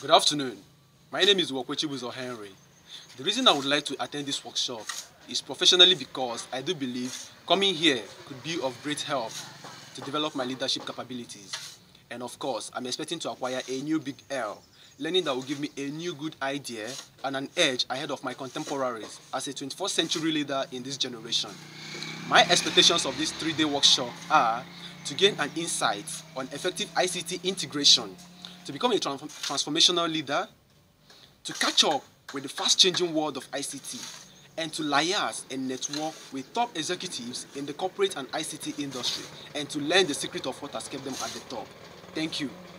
Good afternoon. My name is Wakwechi Buzo Henry. The reason I would like to attend this workshop is professionally because I do believe coming here could be of great help to develop my leadership capabilities. And of course, I'm expecting to acquire a new big L, learning that will give me a new good idea and an edge ahead of my contemporaries as a 21st century leader in this generation. My expectations of this 3-day workshop are to gain an insight on effective ICT integration, to become a transformational leader, to catch up with the fast-changing world of ICT, and to liaise and network with top executives in the corporate and ICT industry, and to learn the secret of what has kept them at the top. Thank you.